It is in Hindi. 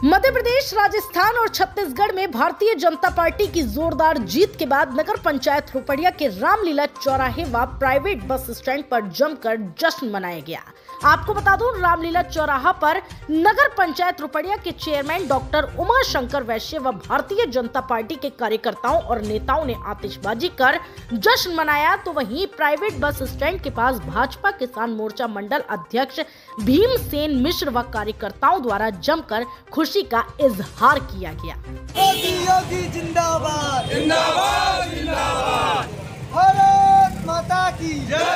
मध्य प्रदेश, राजस्थान और छत्तीसगढ़ में भारतीय जनता पार्टी की जोरदार जीत के बाद नगर पंचायत रुपड़िया के रामलीला चौराहे व प्राइवेट बस स्टैंड पर जमकर जश्न मनाया गया। आपको बता दूं, रामलीला चौराहा पर नगर पंचायत रुपड़िया के चेयरमैन डॉक्टर उमा शंकर वैश्य व भारतीय जनता पार्टी के कार्यकर्ताओं और नेताओं ने आतिशबाजी कर जश्न मनाया, तो वहीं प्राइवेट बस स्टैंड के पास भाजपा किसान मोर्चा मंडल अध्यक्ष भीमसेन मिश्र व कार्यकर्ताओं द्वारा जमकर खुशी का इजहार किया गया। योगी योगी जिंदाबाद जिंदाबाद जिंदाबाद। भारत माता की जय।